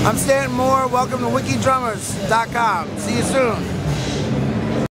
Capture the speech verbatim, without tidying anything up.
I'm Stanton Moore. Welcome to wiki drummers dot com. See you soon.